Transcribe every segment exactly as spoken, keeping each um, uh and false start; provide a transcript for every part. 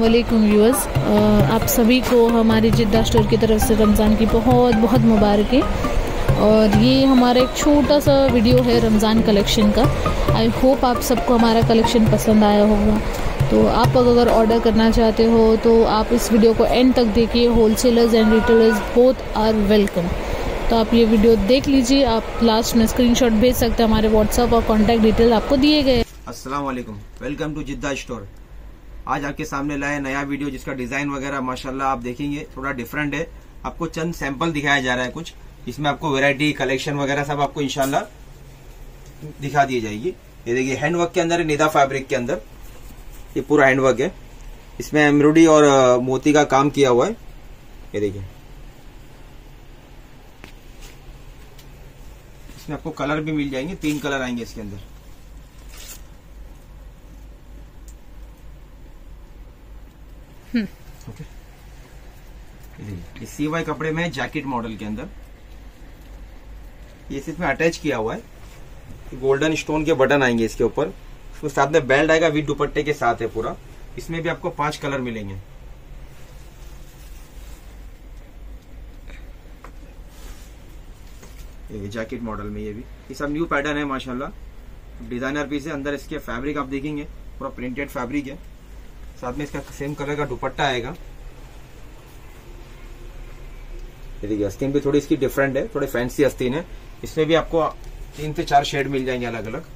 वालेकुम व्यूअर्स, आप सभी को हमारी जिद्दा स्टोर की तरफ से रमज़ान की बहुत बहुत मुबारक है। और ये हमारा एक छोटा सा वीडियो है रमज़ान कलेक्शन का। आई होप आप सबको हमारा कलेक्शन पसंद आया होगा। तो आप अगर ऑर्डर करना चाहते हो तो आप इस वीडियो को एंड तक देखिए। Wholesalers and retailers both are welcome. तो आप ये वीडियो देख लीजिए। आप लास्ट में स्क्रीनशॉट भेज सकते हैं। हमारे व्हाट्सएप और कॉन्टैक्ट डिटेल आपको दिए गए। अस्सलाम वालेकुम, वेलकम टू जिद्दा स्टोर। आज आपके सामने लाए नया वीडियो जिसका डिजाइन वगैरह माशाल्लाह आप देखेंगे थोड़ा डिफरेंट है। आपको चंद सैंपल दिखाया जा रहा है कुछ, इसमें आपको वैरायटी कलेक्शन वगैरह सब आपको इंशाल्लाह दिखा दी जाएगी। ये देखिए हैंडवर्क के अंदर है, निदा फैब्रिक के अंदर ये पूरा हैंडवर्क है। इसमें एम्ब्रॉयडरी और मोती का काम किया हुआ है। ये देखिए इसमें आपको कलर भी मिल जाएंगे, तीन कलर आएंगे इसके अंदर। ओके, ये सी वाई कपड़े में जैकेट मॉडल के अंदर ये इसमें अटैच किया हुआ है। गोल्डन स्टोन के बटन आएंगे इसके ऊपर, उसके साथ में बेल्ट आएगा विद दुपट्टे के साथ है पूरा। इसमें भी आपको पांच कलर मिलेंगे। ये जैकेट मॉडल में ये भी ये सब न्यू पैटर्न है माशाल्लाह। डिजाइनर पीस है। अंदर इसके फैब्रिक आप देखेंगे पूरा प्रिंटेड फैब्रिक है। साथ में इसका सेम कलर का दुपट्टा आएगा। ये देखिए आस्तीन भी थोड़ी इसकी डिफरेंट है, थोड़ी फैंसी आस्तीन है। इसमें भी आपको तीन से चार शेड मिल जाएंगे अलग अलग।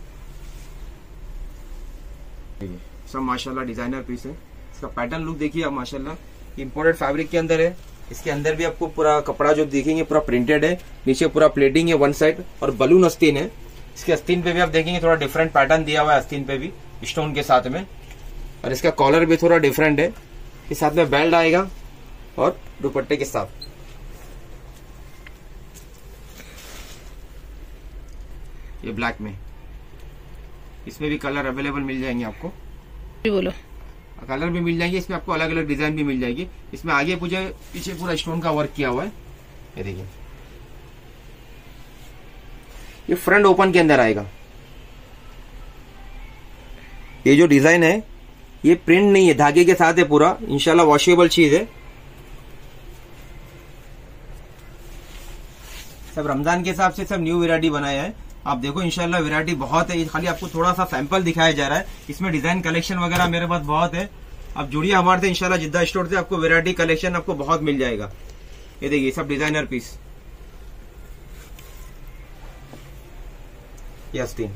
देखिए सब माशाल्लाह डिजाइनर पीस है। इसका पैटर्न लुक देखिए आप माशाल्लाह। इंपोर्टेड फैब्रिक के अंदर है। इसके अंदर भी आपको पूरा कपड़ा जो देखेंगे पूरा प्रिंटेड है। नीचे पूरा प्लेटिंग है वन साइड और बलून आस्तीन है। इसके आस्तीन पे भी आप देखेंगे थोड़ा डिफरेंट पैटर्न दिया हुआ है आस्तीन पे भी स्टोन के साथ में। और इसका कॉलर भी थोड़ा डिफरेंट है। इस साथ में बेल्ट आएगा और दुपट्टे के साथ। ये ब्लैक में, इसमें भी कलर अवेलेबल मिल जाएंगे आपको। बोलो कलर भी मिल जाएंगे। इसमें आपको अलग अलग डिजाइन भी मिल जाएगी। इसमें आगे पूछे पीछे पूरा स्टोन का वर्क किया हुआ है। ये देखिए ये फ्रंट ओपन के अंदर आएगा। ये जो डिजाइन है ये प्रिंट नहीं है, धागे के साथ है पूरा। इंशाल्लाह वॉशेबल चीज है। सब रमजान के हिसाब से सब न्यू वैरायटी बनाया है। आप देखो इंशाल्लाह वैरायटी बहुत है। खाली आपको थोड़ा सा सैंपल दिखाया जा रहा है। इसमें डिजाइन कलेक्शन वगैरह मेरे पास बहुत है। आप जुड़िए हमारे से इंशाल्लाह जिद्दा स्टोर से। आपको वैरायटी कलेक्शन आपको बहुत मिल जाएगा। ये देखिए सब डिजाइनर पीस। ये आस्तीन,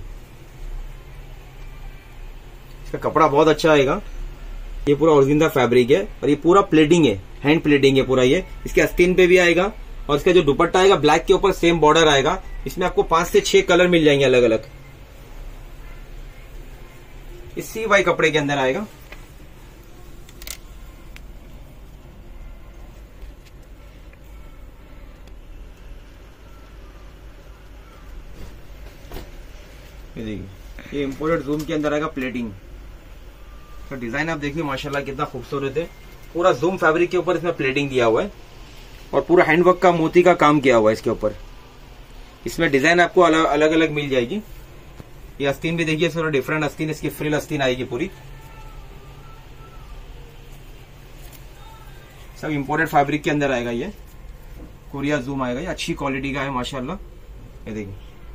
इसका कपड़ा बहुत अच्छा आएगा। ये पूरा ऑर्गेन्जा फैब्रिक है और ये पूरा प्लेटिंग है, हैंड प्लेटिंग है पूरा। ये इसके आस्तीन पे भी आएगा और इसका जो दुपट्टा आएगा ब्लैक के ऊपर सेम बॉर्डर आएगा। इसमें आपको पांच से छह कलर मिल जाएंगे अलग अलग। इस सी वाई कपड़े के अंदर आएगा। ये देखिए ये इम्पोर्टेड जूम के अंदर आएगा प्लेटिंग। तो डिजाइन आप देखिए माशाल्लाह कितना खूबसूरत है। पूरा जूम फैब्रिक के ऊपर इसमें प्लेटिंग दिया हुआ है और पूरा हैंडवर्क का मोती का काम किया हुआ है इसके ऊपर। इसमें डिजाइन आपको अलग अलग अलग मिल जाएगी। ये आस्तीन भी देखिए थोड़ा डिफरेंट आस्तीन, इसकी फ्रिल आस्तीन आएगी पूरी। सब इंपोर्टेड फैब्रिक के अंदर आएगा। ये कोरिया जूम आएगा। ये अच्छी क्वालिटी का है माशाल्लाह। ये देखिए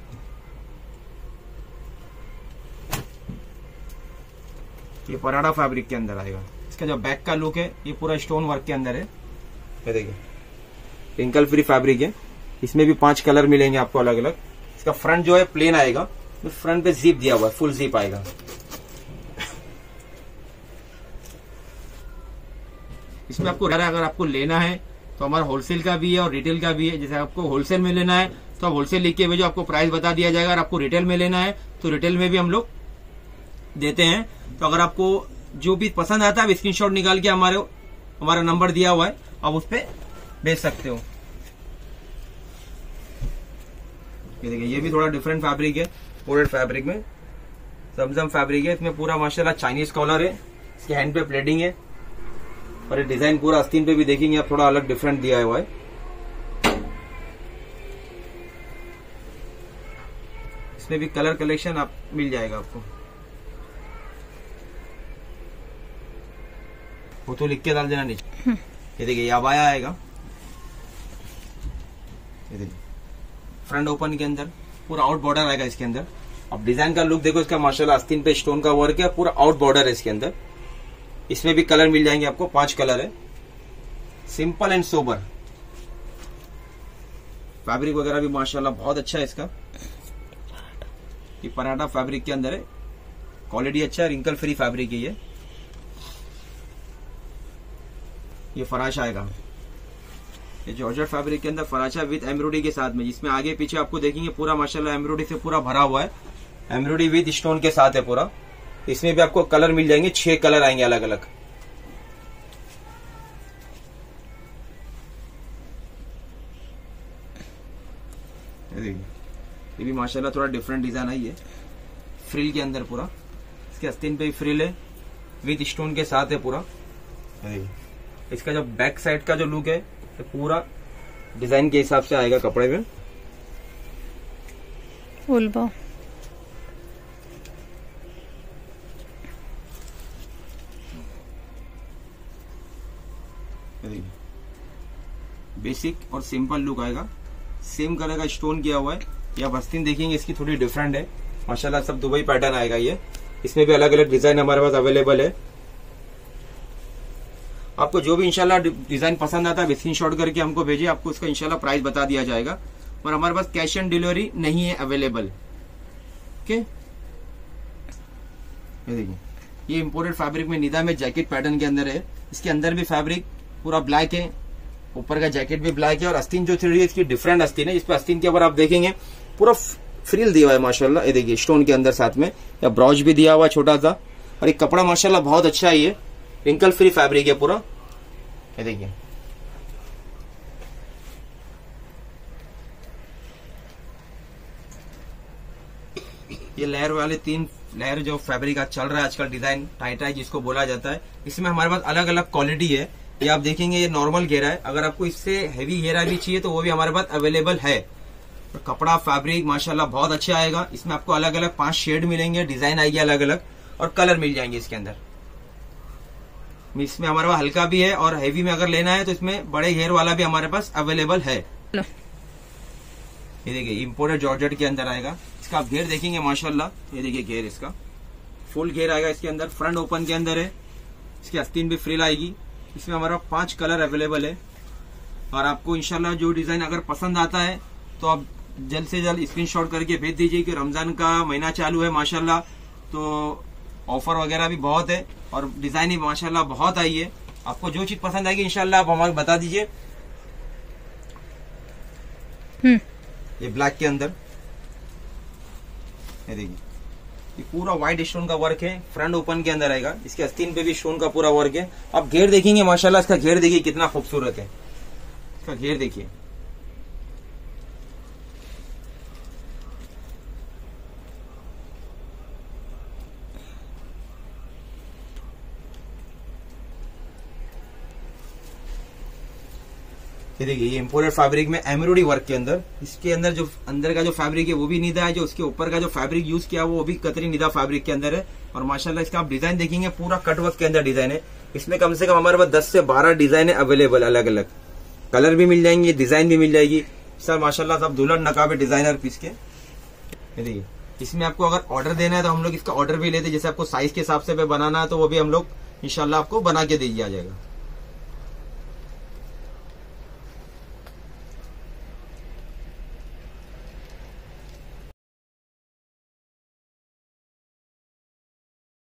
ये पराडा फैब्रिक के अंदर आएगा। इसका जो बैक का लुक है ये पूरा स्टोन वर्क के अंदर है। ये देखिए रिंकल फ्री फैब्रिक है। इसमें भी पांच कलर मिलेंगे आपको अलग अलग। इसका फ्रंट जो है प्लेन आएगा, तो फ्रंट पे जिप दिया हुआ है, फुल जिप आएगा। इसमें आपको अगर आपको लेना है तो हमारा होलसेल का भी है और रिटेल का भी है। जैसे आपको होलसेल में लेना है तो आप होलसेल लिख के भेजो, आपको प्राइस बता दिया जाएगा। अगर आपको रिटेल में लेना है तो रिटेल में भी हम लोग देते हैं। तो अगर आपको जो भी पसंद आता है आप स्क्रीनशॉट निकाल के हमारे हमारा नंबर दिया हुआ है, आप उस पर भेज सकते हो। ये देखिए ये भी थोड़ा डिफरेंट फैब्रिक है। पोर्टेड फैब्रिक में जमजम फैब्रिक है। इसमें पूरा माशाल्लाह चाइनीज कॉलर है। इसके हैंड पे प्लेटिंग है और ये डिजाइन पूरा आस्तीन पे भी देखेंगे आप थोड़ा अलग डिफरेंट दिया हुआ है। इसमें भी कलर कलेक्शन आप मिल जाएगा आपको। वो तो लिख के डाल देना नीचे। ये देखिए, ये अबाया आएगा। ये देखिए, फ्रंट ओपन के अंदर पूरा आउट बॉर्डर आएगा इसके अंदर। अब डिजाइन का लुक देखो इसका, माशाल्लाह आस्तीन पे स्टोन का वर्क है, पूरा आउट बॉर्डर है इसके अंदर। इसमें भी कलर मिल जाएंगे आपको, पांच कलर है। सिंपल एंड सोबर, फैब्रिक वगैरह भी माशाल्लाह बहुत अच्छा है इसका। ये पराठा फैब्रिक के अंदर है, क्वालिटी अच्छा है, रिंकल फ्री फैब्रिक है ये। ये फराशा आएगा, ये जॉर्जेट फैब्रिक के अंदर फराशा विद एम्ब्रॉयडरी के साथ में, जिसमें आगे पीछे आपको देखेंगे पूरा माशाल्लाह एम्ब्रॉयडरी से पूरा भरा हुआ है। एम्ब्रॉयडरी विद स्टोन के साथ है पूरा। इसमें भी आपको कलर मिल जाएंगे, छह कलर आएंगे अलग अलग। ये भी माशाल्लाह थोड़ा डिफरेंट डिजाइन है, ये फ्रिल के अंदर पूरा। इसके आस्तीन पे भी फ्रिल है, विद स्टोन के साथ है पूरा। इसका जो बैक साइड का जो लुक है तो पूरा डिजाइन के हिसाब से आएगा कपड़े में। उल्बा बेसिक और सिंपल लुक आएगा। सेम कलर का स्टोन किया हुआ है। या आस्तीन देखेंगे इसकी थोड़ी डिफरेंट है माशाल्लाह, सब दुबई पैटर्न आएगा ये। इसमें भी अलग अलग डिजाइन हमारे पास अवेलेबल है। आपको जो भी इंशाल्लाह डिजाइन पसंद आता है स्क्रीनशॉट करके हमको भेजिए, आपको उसका इंशाल्लाह प्राइस बता दिया जाएगा। और हमारे पास कैश ऑन डिलीवरी नहीं है अवेलेबल। ओके, ये देखिए, ये इम्पोर्टेड फैब्रिक में निदा में जैकेट पैटर्न के अंदर है। इसके अंदर भी फैब्रिक पूरा ब्लैक है, ऊपर का जैकेट भी ब्लैक है। और आस्तीन जो थ्री है इसकी डिफरेंट आस्तीन है। इस पर आस्तीन के ऊपर आप देखेंगे पूरा फ्रिल दिया हुआ है माशाल्लाह। ये देखिए स्टोन के अंदर साथ में या ब्राउच भी दिया हुआ छोटा सा। और ये कपड़ा माशाल्लाह बहुत अच्छा है, ये रिंकल फ्री फैब्रिक है पूरा। ये देखिए, ये लेयर वाले तीन लेयर जो फैब्रिक आज चल रहा है आजकल, डिजाइन टाई टाई जिसको बोला जाता है। इसमें हमारे पास अलग अलग क्वालिटी है। ये आप देखेंगे ये नॉर्मल घेरा है, अगर आपको इससे हैवी घेरा भी चाहिए तो वो भी हमारे पास अवेलेबल है। तो कपड़ा फैब्रिक माशाल्लाह बहुत अच्छा आएगा। इसमें आपको अलग अलग पांच शेड मिलेंगे, डिजाइन आएगी अलग अलग और कलर मिल जाएंगे इसके अंदर। इसमें हमारे पास हल्का भी है और हैवी में अगर लेना है तो इसमें बड़े घेर वाला भी हमारे पास अवेलेबल है। ये देखिए इम्पोर्टेड जॉर्जेट के अंदर आएगा। इसका आप घेर देखेंगे माशाल्लाह, ये देखिए घेर इसका फुल घेर आएगा इसके अंदर। फ्रंट ओपन के अंदर है, इसकी आस्तीन भी फ्रिल आएगी। इसमें हमारा पांच कलर अवेलेबल है। और आपको इंशाल्लाह जो डिजाइन अगर पसंद आता है तो आप जल्द से जल्द स्क्रीनशॉट करके भेज दीजिए कि रमजान का महीना चालू है माशाल्लाह, तो ऑफर वगैरह भी बहुत है और डिजाइन ही माशाल्लाह बहुत आई है। आपको जो चीज पसंद आएगी इंशाल्लाह आप हमें बता दीजिए। ये ब्लैक के अंदर ये देखिए, ये पूरा व्हाइट स्टोन का वर्क है, फ्रंट ओपन के अंदर आएगा। इसके आस्तीन पे भी स्टोन का पूरा वर्क है। आप घेर देखेंगे माशाल्लाह, इसका घेर देखिए कितना खूबसूरत है। इसका घेर देखिए, ये देखिए ये इम्पोर्टेड फैब्रिक में एम्ब्रॉयडरी वर्क के अंदर। इसके अंदर जो अंदर का जो फैब्रिक है वो भी निदा है, जो उसके ऊपर का जो फैब्रिक यूज किया वो भी कतरी निदा फैब्रिक के अंदर है। और माशाल्लाह इसका आप डिजाइन देखेंगे पूरा कट वर्क के अंदर डिजाइन है। इसमें कम से कम हमारे पास दस से बारह डिजाइन है अवेलेबल, अलग अलग कलर भी मिल जाएंगे, डिजाइन भी मिल जाएगी। सर माशाल्लाह सब दुल्हन नकाब डिजाइनर पीस के। ये देखिए, इसमें आपको अगर ऑर्डर देना है तो हम लोग इसका ऑर्डर भी लेते हैं। जैसे आपको साइज के हिसाब से बनाना है तो वो भी हम लोग इंशाल्लाह आपको बना के दे दिया जाएगा।